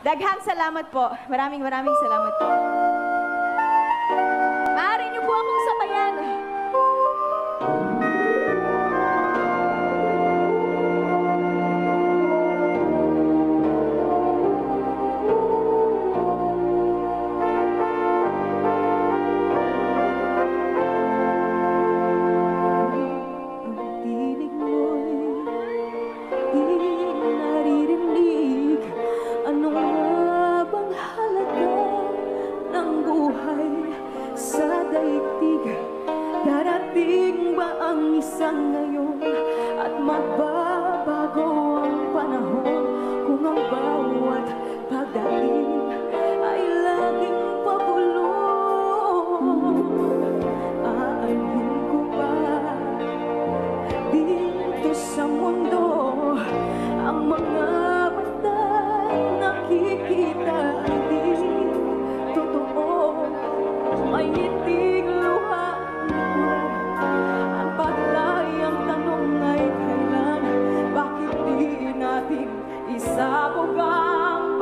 Daghang salamat po. Maraming salamat po. Maaari niyo po akong sabayan. Darating ba ang isang ngayon at magbabago ang panahon kung ang bawat pagdating ay laging pabulong? Aanhin ko ba dito sa mundo ang mga mata'y nakikita ay di totoo? May ngiting luha ang paglayang tanong ay kailan, bakit di natin isabog ang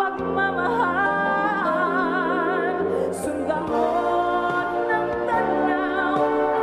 pagmamahal? Sundan mo ng tanaw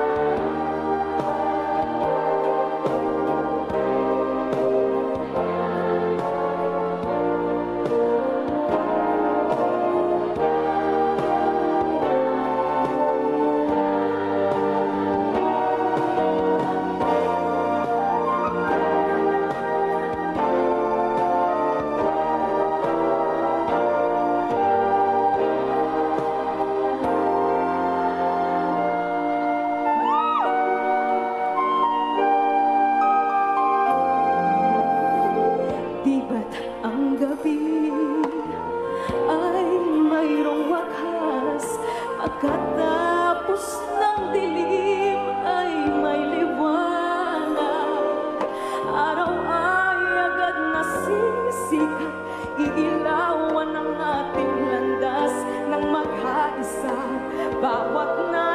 ay mayroong wakas. Pagkatapos ng dilim ay may liwanag. Araw ay agad nasisikat, iilawan ang ating landas ng magkaisa. Bawat na